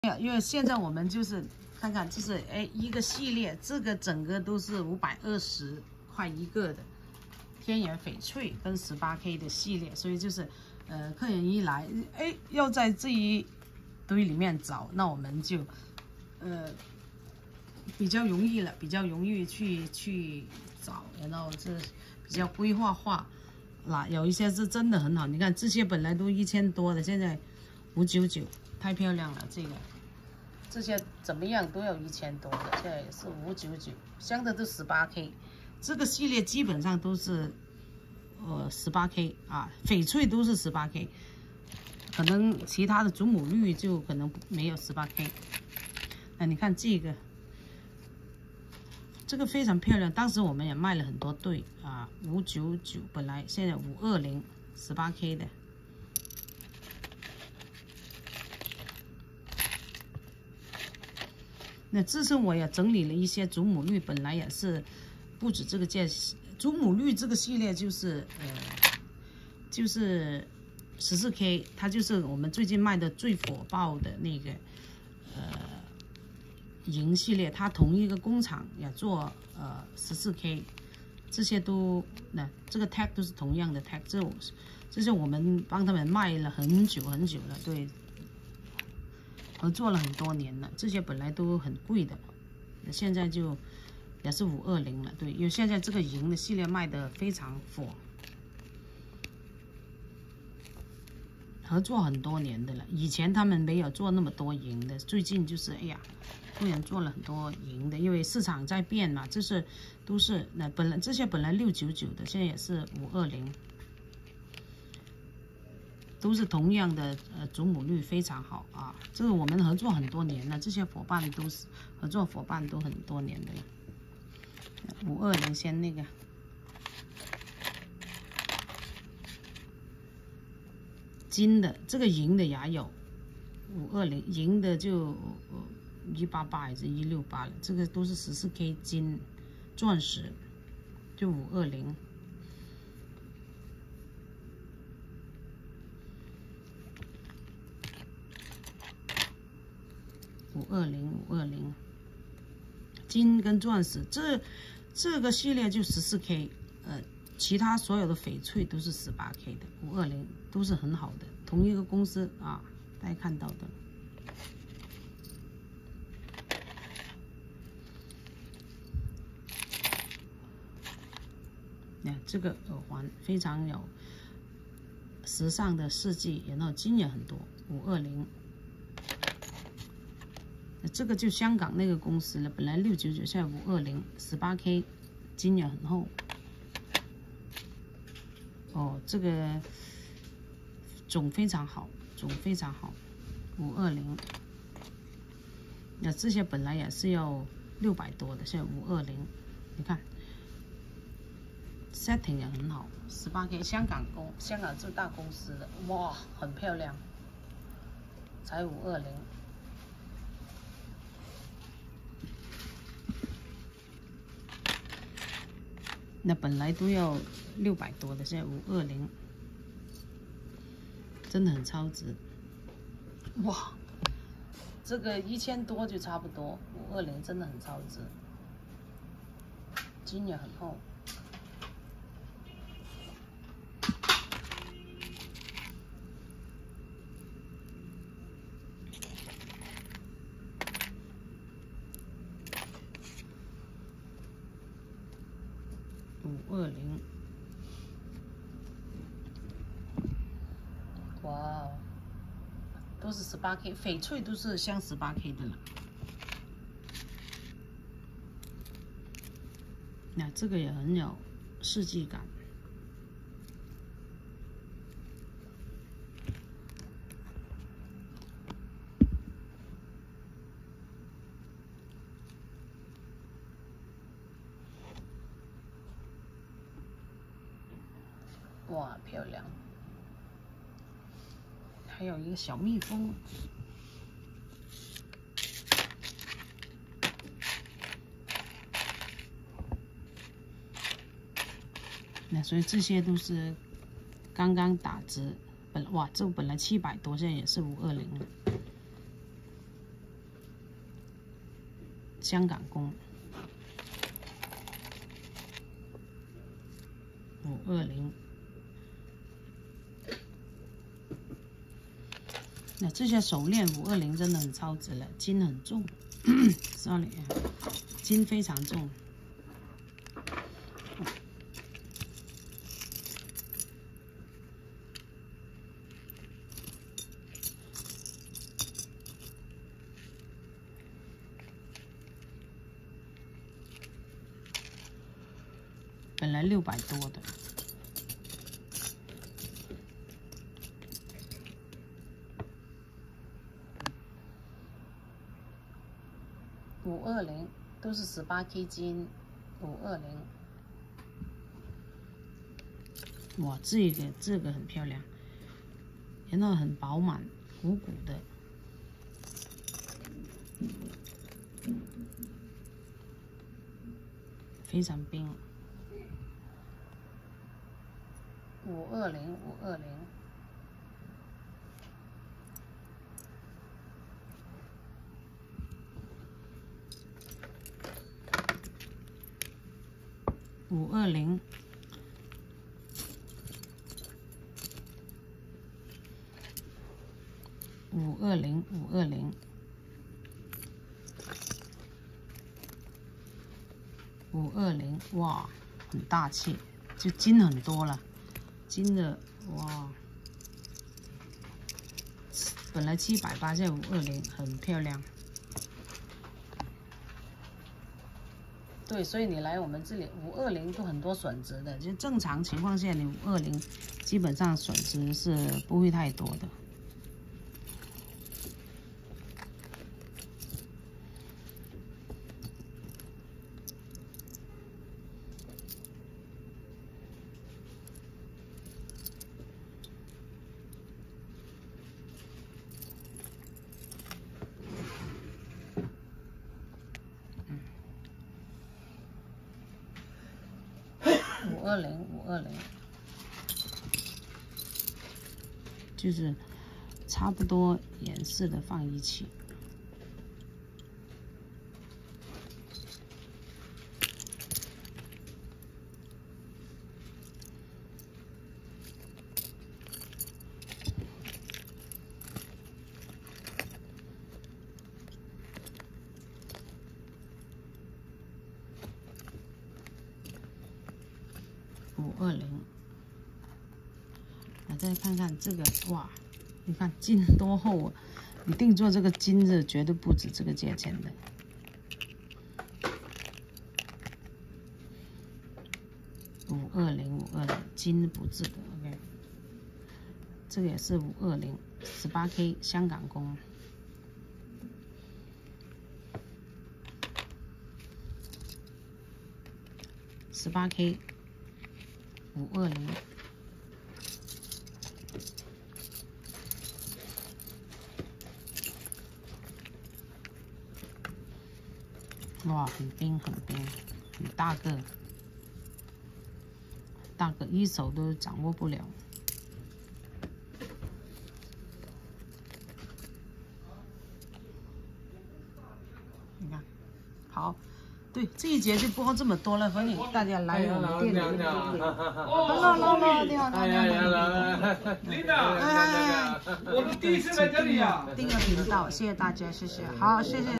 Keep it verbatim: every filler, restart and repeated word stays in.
因为现在我们就是看看，这是哎一个系列，这个整个都是五百二十块一个的天眼翡翠跟 十八K 的系列，所以就是呃客人一来哎要在这一堆里面找，那我们就呃比较容易了，比较容易去去找，然后这比较规划化。那有一些是真的很好，你看这些本来都一千多的，现在五九九，太漂亮了。这个这些怎么样都要一千多的，现在也是五九九，镶的都十八 K， 这个系列基本上都是呃十八 K 啊，翡翠都是十八 K， 可能其他的祖母绿就可能没有十八 K。那你看这个。这个非常漂亮，当时我们也卖了很多对啊，五九九本来现在五二零，十八 K 的。那这次我也整理了一些祖母绿，本来也是不止这个价，祖母绿这个系列就是呃就是十四 K， 它就是我们最近卖的最火爆的那个呃。银系列，它同一个工厂也做呃十四 K， 这些都那这个 tag 都是同样的 tag， 这这是我们帮他们卖了很久很久了，对，合作了很多年了。这些本来都很贵的，现在就也是五二零了，对，因为现在这个银的系列卖的非常火，合作很多年的了。以前他们没有做那么多银的，最近就是哎呀。突然做了很多银的，因为市场在变嘛，这是都是那本来这些本来六九九的，现在也是五二零，都是同样的呃祖母绿非常好啊。这个我们合作很多年了，这些伙伴都是合作伙伴都很多年的了。五二零先那个金的，这个银的也有五二零，银的就。一八八还是一六八了，这个都是十四 K 金钻石，就五二零。五二零五二零，金跟钻石，这这个系列就十四 K， 呃，其他所有的翡翠都是十八 K 的，五二零都是很好的，同一个公司啊，大家看到的。那这个耳环非常有时尚的设计，然后金也很多，五二零。这个就香港那个公司了，本来六九九，现在五二零，十八 K， 金也很厚。哦，这个种非常好，种非常好，五二零。那这些本来也是要六百多的，现在五二零，你看。setting 也很好，十八 K 香港公香港最大公司的，哇，很漂亮，才五二零。那本来都要六百多的，现在五二零，真的很超值。哇，这个一千多就差不多，五二零真的很超值，金也很厚。五二零，哇哦，都是十八 K， 翡翠都是镶十八 K 的了。那这个也很有设计感。哇，漂亮！还有一个小蜜蜂，那所以这些都是刚刚打折，本哇，这个本来七百多，现在也是五二零了。 香港工，五二零。那这些手链五二零真的很超值了，金很重，sorry， 金非常重。本来六百多的。五二零都是十八 K 金，五二零。哇，这个这个很漂亮，然后很饱满，鼓鼓的。非常冰。五二零，五二零。五二零，五二零，五二零，五二零，哇，很大气，就金很多了，金的哇，本来七百八，现在五二零，很漂亮。对，所以你来我们这里五二零都很多损值的，就正常情况下你五二零基本上损值是不会太多的。五二零，五二零，就是差不多颜色的放一起。五二零，我再看看这个，哇，你看金多厚啊！你定做这个金子绝对不止这个价钱的。五二零，五二零，金不止的 ，OK。这个也是五二零，十八 K 香港工。十八 K。五二零，哇，很冰很冰，很大个，大个一手都掌握不了。你看，好。对，这一节就播这么多了，欢迎大家来我们店里面。Hello， Hello， 你好，你好，你好。领导，哎，我们第一次来这里呀。订阅频道，谢谢大家，谢谢，好，谢谢。